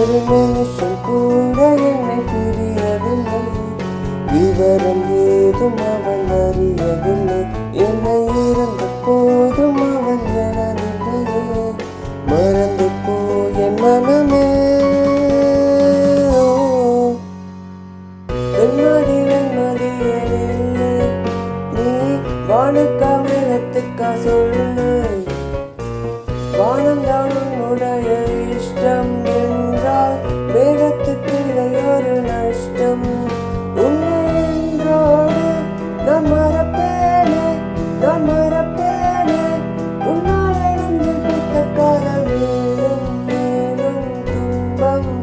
ஒரு நிமிஷம் கூட என்னை புரியவில்லை. விவரம் ஏதும் அவன் அறியவில்லை. என்னை இருந்த போதும் அவன் எனதில்லையே. மறந்து போய் என் மனமே. வெண்மதி வெண்மதியே, நீ வானுக்கா மேகத்துக்கா சொல்லு. வானம்தான் உன்னுடைய இஷ்டம் என்றால் மேகத்துக்கில்லை ஒரு நஷ்டம். உன்னை என்றோடு நான் மறப்பேனே, நான் மறப்பேனே. உன்னால் நெஞ்சில் பிடித்த காதல் மேலும் மேலும் துன்பம்.